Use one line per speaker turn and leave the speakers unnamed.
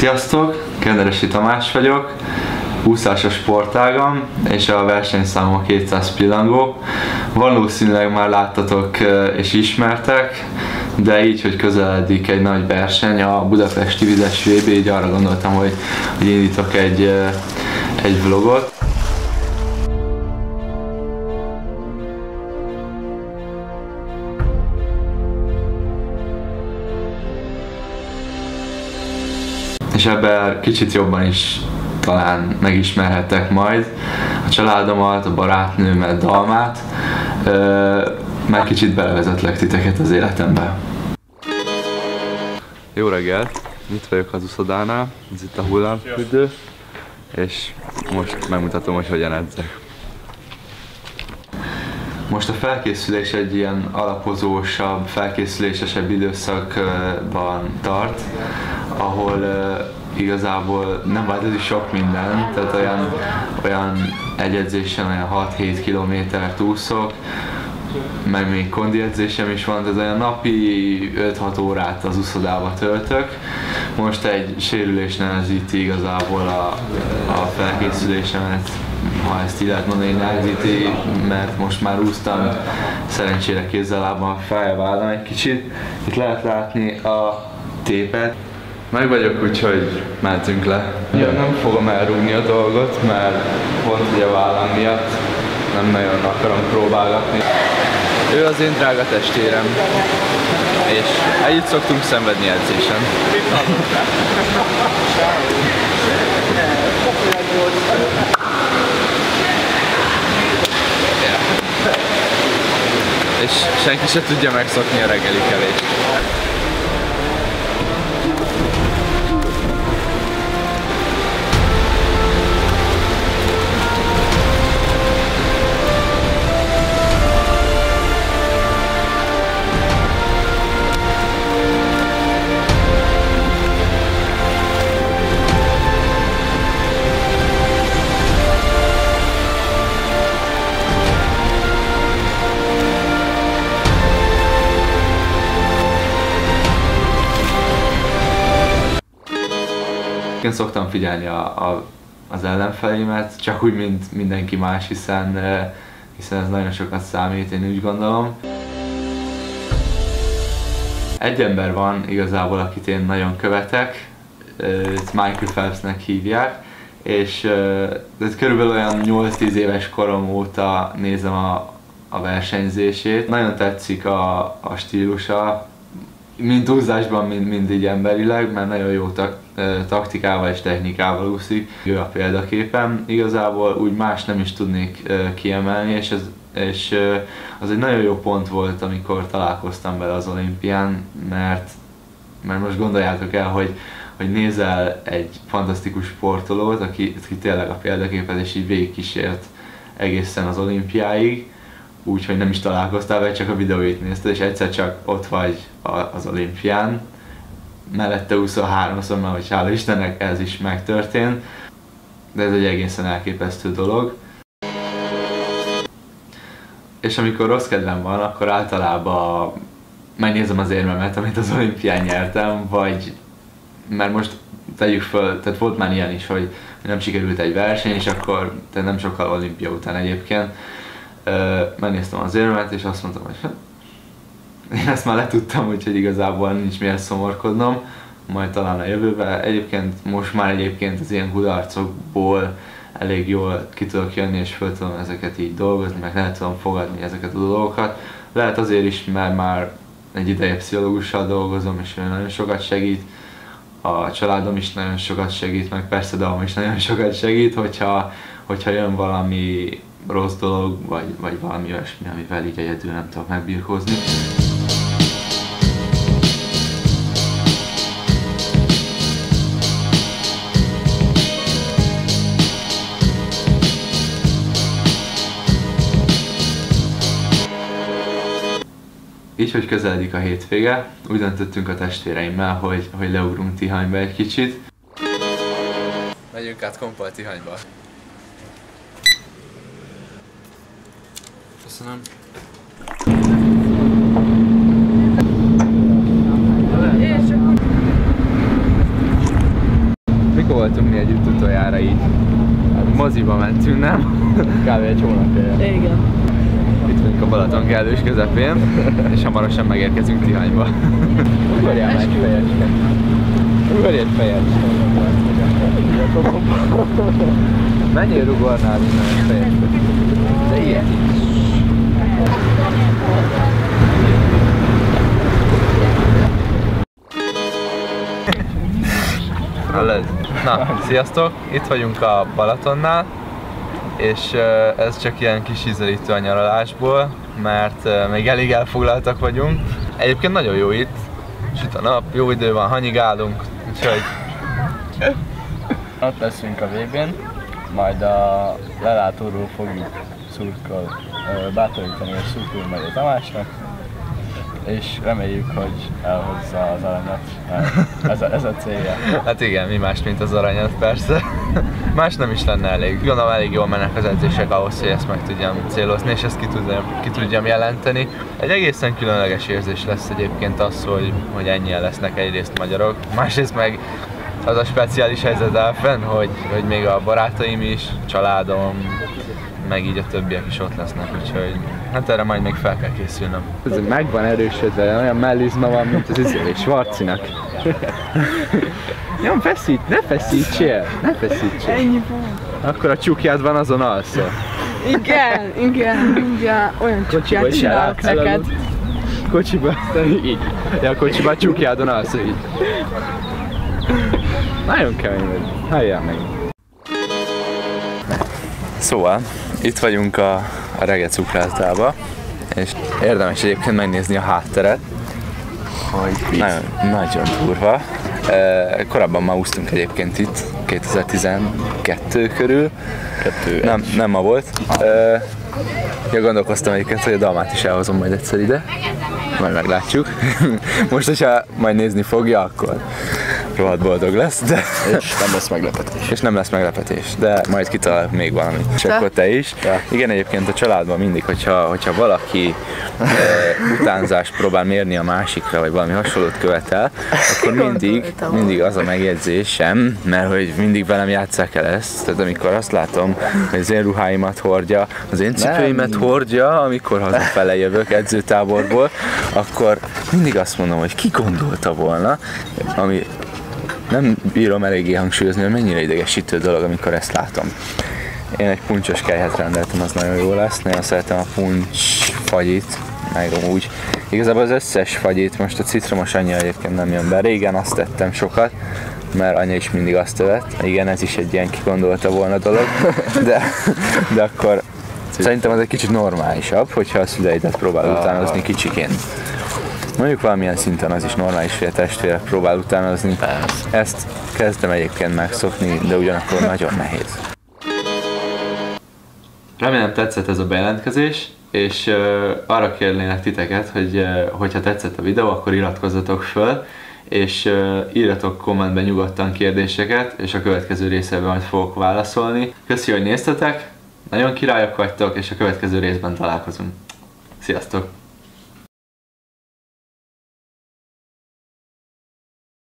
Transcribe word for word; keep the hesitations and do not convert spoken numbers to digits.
Sziasztok! Kenderesi Tamás vagyok, úszásos sportágam, és a versenyszámom a kétszáz pillangó. Valószínűleg már láttatok és ismertek, de így, hogy közeledik egy nagy verseny, a budapesti vizes vé bé, így arra gondoltam, hogy, hogy indítok egy, egy vlogot. És ebben kicsit jobban is talán megismerhettek majd a családomat, a barátnőmet, Dalmát, már kicsit belevezetlek titeket az életembe. Jó reggelt! Itt vagyok az uszodánál, ez itt a hullámfürdő, és most megmutatom, hogy hogyan edzek. Most a felkészülés egy ilyen alapozósabb, felkészülésesebb időszakban tart, ahol uh, igazából nem változik sok minden, tehát olyan, olyan egy edzésen olyan hat-hét kilométert úszok, meg még kondi edzésem is van, tehát olyan napi öt-hat órát az úszodába töltök. Most egy sérülés nehezíti igazából a, a felkészülésemet, ha ezt így lehet mondani, nehezíti, mert most már úsztam szerencsére kézzel-lábban feljebb egy kicsit. Itt lehet látni a tépet. Meg vagyok, úgyhogy mentünk le. Ja, nem fogom elrúgni a dolgot, mert pont ugye a vállam miatt nem nagyon akarom próbálgatni. Ő az én drága testvérem, és együtt szoktunk szenvedni edzésen. És senki se tudja megszokni a reggeli kelést. Én szoktam figyelni a, a, az ellenfeleimet, csak úgy, mint mindenki más, hiszen, hiszen ez nagyon sokat számít, én úgy gondolom. Egy ember van igazából, akit én nagyon követek, Michael Phelpsnek hívják, és ez körülbelül olyan nyolc-tíz éves korom óta nézem a, a versenyzését. Nagyon tetszik a, a stílusa, mind úszásban, mind, mind így emberileg, mert nagyon jó tak, taktikával és technikával úszik. Ő a példaképem. Igazából úgy más nem is tudnék kiemelni, és, ez, és az egy nagyon jó pont volt, amikor találkoztam vele az olimpián, mert, mert most gondoljátok el, hogy, hogy nézel egy fantasztikus sportolót, aki, aki tényleg a példaképet, és így végigkísért egészen az olimpiáig, úgyhogy nem is találkoztál vele, csak a videóit nézted, és egyszer csak ott vagy az olimpián. Mellette huszonháromszor, mert hogy hála Istennek ez is megtörtént, de ez egy egészen elképesztő dolog. És amikor rossz kedvem van, akkor általában megnézem az érmemet, amit az olimpián nyertem, vagy mert most tegyük föl, tehát volt már ilyen is, hogy nem sikerült egy verseny, és akkor, tehát nem sokkal olimpia után egyébként, megnéztem az érvemet, és azt mondtam, hogy én ezt már letudtam, úgyhogy igazából nincs miért szomorkodnom, majd talán a jövőben. Egyébként most már egyébként az ilyen kudarcokból elég jól ki tudok jönni, és föl tudom ezeket így dolgozni, meg lehet tudom fogadni ezeket a dolgokat. Lehet azért is, mert már egy ideje pszichológussal dolgozom, és ő nagyon sokat segít. A családom is nagyon sokat segít, meg persze Dalma is nagyon sokat segít, hogyha, hogyha jön valami rossz dolog, vagy, vagy valami olyasmi, amivel így egyedül nem tudok megbirkózni. Így, hogy közeledik a hétvége, úgy döntöttünk a testvéreimmel, hogy, hogy leugrunk Tihanyba egy kicsit. Megyünk át Kompal Tihanyba. Köszönöm. együtt utoljára így moziba mentünk, nem?
Kb. Egy hónapja.
Igen.
Itt vagyunk a Balaton kellős közepén, és hamarosan megérkezünk Tihanyba.
Ugorjál meg fejecske. Ugorj egy fejecske.
Mennyire ugornál innen egy fejecske? De ilyet is. Na, sziasztok! Itt vagyunk a Balatonnál, és ez csak ilyen kis ízelítő a nyaralásból, mert még elég elfoglaltak vagyunk. Egyébként nagyon jó itt, süt a nap, jó idő van, hanyigálunk, úgyhogy...
Ott leszünk a végén, majd a lelátóról fogjuk szurkol, bátorítani és szurkolni majd a Tamásnak, és reméljük, hogy elhozza az aranyat, ez a, ez a célja.
Hát igen, mi más, mint az aranyat, persze. Más nem is lenne elég. Gondolom elég jól mennek az edzések ahhoz, hogy ezt meg tudjam célozni, és ezt ki tudjam, ki tudjam jelenteni. Egy egészen különleges érzés lesz egyébként az, hogy, hogy ennyien lesznek egyrészt magyarok, másrészt meg az a speciális helyzet áll fenn, hogy, hogy még a barátaim is, családom, meg így a többiek is ott lesznek, úgyhogy hát erre majd még fel kell készülnöm.
Ez meg van erősödve, olyan mellizma van, mint az izé Schwarzinak. Jó, feszít, ne feszítsél, ne feszítsél.
Ennyi van.
Akkor a csukjád van, azon alszol.
Igen, igen, ugye olyan csukját csinálok neked.
Kocsiba, így. Ja, a kocsiba a csukjádon alszol így. Nagyon kemény vagy, halljál meg.
Szóval, itt vagyunk a, a Rege cukrászdába, és érdemes egyébként megnézni a hátteret, hogy nagyon, nagyon durva. E, korábban már úsztunk egyébként itt, kétezer-tizenkettő körül,
Kettő,
nem, nem ma volt. E, ja, gondolkoztam egyébként, hogy a dalmát is elhozom majd egyszer ide, majd meglátjuk. Most, hogyha majd nézni fogja, akkor rohadt boldog lesz, de...
És nem lesz meglepetés.
És nem lesz meglepetés, de majd kitalálok még valamit. És akkor te is. Ja. Igen, egyébként a családban mindig, hogyha, hogyha valaki e, utánzást próbál mérni a másikra, vagy valami hasonlót követel, akkor mindig, mindig az a megjegyzésem, mert hogy mindig velem játsszák el ezt, tehát amikor azt látom, hogy az én ruháimat hordja, az én cipőimet hordja, amikor hazafele jövök edzőtáborból, akkor mindig azt mondom, hogy ki gondolta volna, ami nem bírom eléggé hangsúlyozni, hogy mennyire idegesítő dolog, amikor ezt látom. Én egy puncsos kelyhet rendeltem, az nagyon jó lesz. Nagyon szeretem a puncs fagyit, meg úgy. Igazából az összes fagyit, most a citromos anyja egyébként nem jön be. Régen azt tettem sokat, mert anya is mindig azt evett. Igen, ez is egy ilyen kigondolta volna dolog, de, de akkor szerintem az egy kicsit normálisabb, hogyha a szüleidet próbál utánozni kicsiként. Mondjuk valamilyen szinten az is normális, hogy a testvérek próbál utánozni. Ezt kezdem egyébként megszokni, de ugyanakkor nagyon nehéz. Remélem tetszett ez a bejelentkezés, és uh, arra kérlélek titeket, hogy uh, hogyha tetszett a videó, akkor iratkozzatok föl, és uh, írjatok kommentben nyugodtan kérdéseket, és a következő részében majd fogok válaszolni. Köszi, hogy néztetek, nagyon királyok vagytok, és a következő részben találkozunk. Sziasztok!